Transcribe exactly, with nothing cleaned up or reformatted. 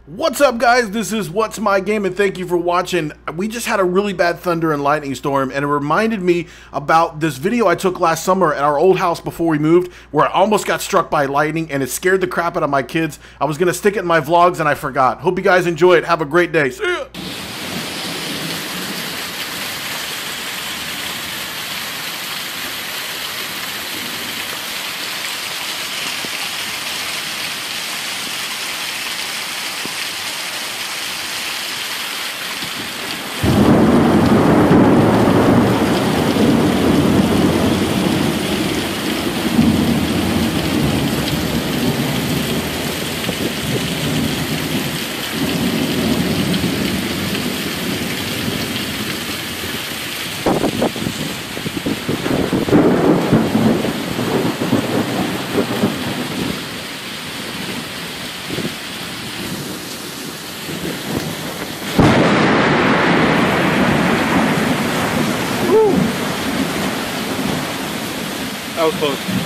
What's up, guys? This is What's My Game, and thank you for watching. We just had a really bad thunder and lightning storm, and it reminded me about this video I took last summer at our old house before we moved, where I almost got struck by lightning, and it scared the crap out of my kids. I was going to stick it in my vlogs, and I forgot. Hope you guys enjoy it. Have a great day. See ya! That was close.